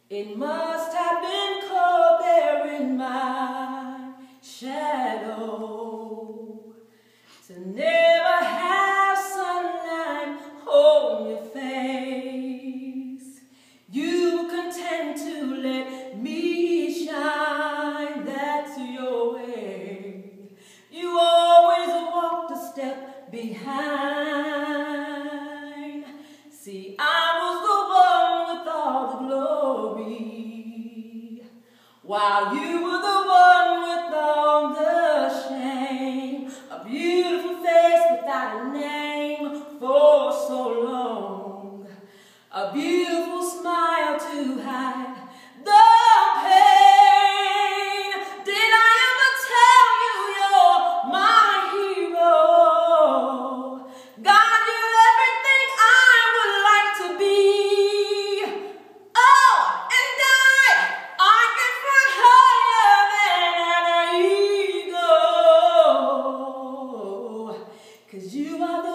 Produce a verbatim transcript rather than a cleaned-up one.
It must have been cold there in my shadow to never have sunlight on your face. You were content to let me shine, that's your way. You always walked a step behind. See, I was the one with all the glory, while you were the one with all the shame. A beautiful face without a name for so long. A beautiful smile to hide the pain. Did I ever tell you you're my hero? God, you're everything I would like to be. Oh, and I, I can fly higher than an eagle, 'cause you are the